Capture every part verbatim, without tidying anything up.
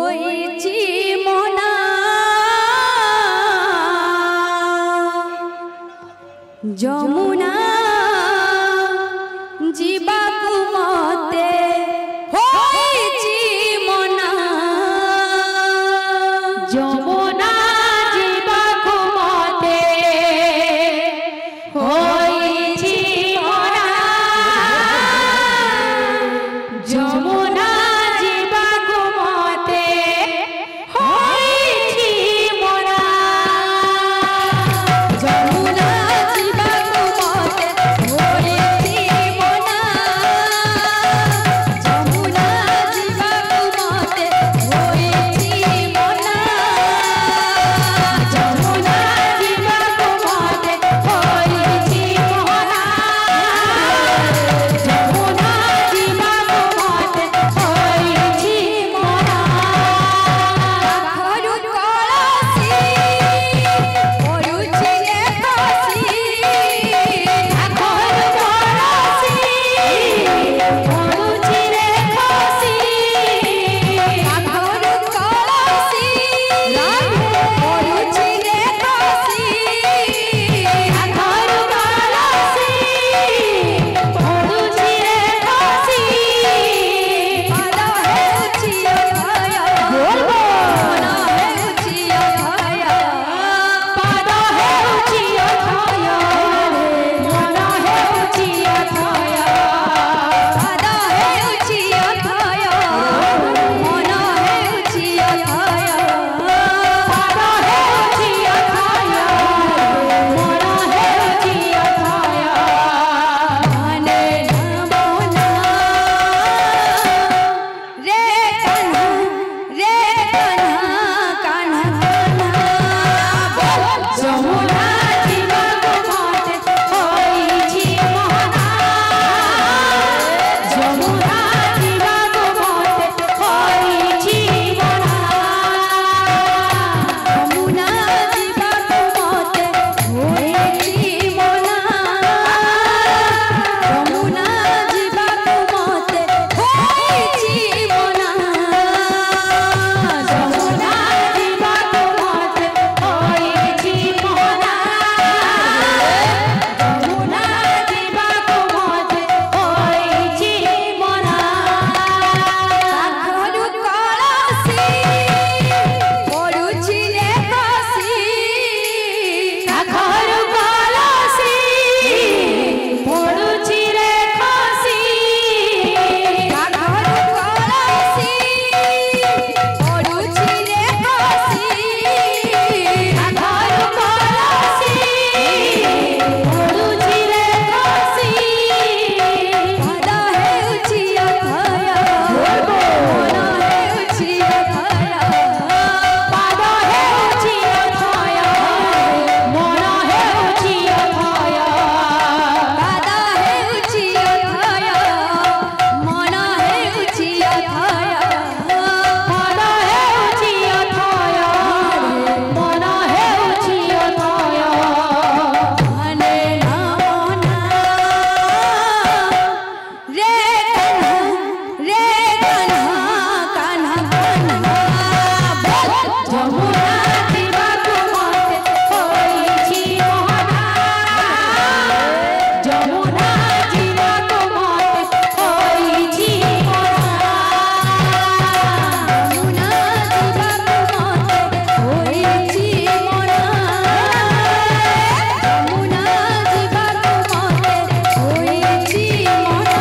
होइची मना जमुना जीवाकु मते होइची मना जमुना जीवाकु मते होइची मना जमुना जीवाकु मते होइची मना जमुना जीवाकु मते होइची मना जमुना जीवाकु मते होइची मना जमुना जीवाकु मते होइची मना जमुना जीवाकु मते होइची मना खरु कळसी परुछि रे खसी खरु कळसी परुछि रे खसी खरु कळसी परुछि रे खसी खरु कळसी परुछि रे खसी पाद हेउछि अभय बोलबो मन हेउछि अभय पाद हेउछि अभय मन हेउछि अभय पाद हेउछि अभय मन हेउछि अभय पाद हेउछि अभय मन हेउछि अभय भने नमोना रे कान्हा रे कान्हा कान्हा कान्हा जमुना जीवाकु मते होइछि मना जमुना जीवाकु मते होइछि मना जमुना जीवाकु मते होइछि मना जमुना जीवाकु मते होइछि मना जमुना जीवाकु मते होइछि मना जमुना जीवाकु मते होइछि मना खरु कळसी परुछि रे खसी खरु कळसी परुछि रे खसी खरु कळसी परुछि रे खसी खरु कळसी परुछि रे खसी पाद हेउछि अभय बोलबो मन हेउछि अभय पाद हेउछि अभय मन हेउछि अभय पाद हेउछि अभय मन हेउछि अभय पाद हेउछि अभय मन हेउछि अभय भने नमोना रे कान्हा रे कान्हा कान्हा कान्हा जमुना जीवाकु मते होइछि मना जमुना जीवाकु मते होइछि मना जमुना जीवाकु मते होइछि मना जमुना जीवाकु मते होइछि मना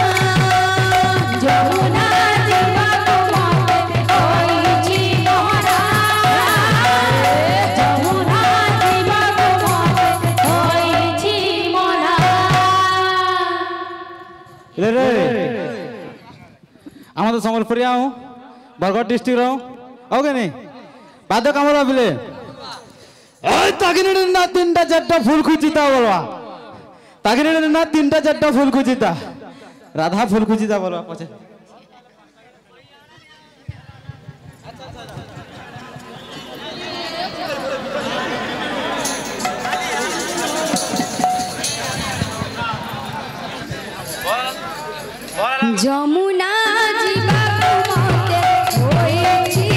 जमुना जीवाकु मते होइछि मना जमुना जीवाकु मते होइछि मना रे रे आम तो सम्बलपुरी आऊँ बरगढ़ डिस्ट्रिक्ट रहूँ आओ के नहीं बाद कम बिले तागिनी ना तीन टा चार फुल खुचिता बोलवा तागिनी ना तीन टा चार फुल खुचिता राधा फुल खुचिता बोलवा पछे जमुना जीवाकु मते होइछि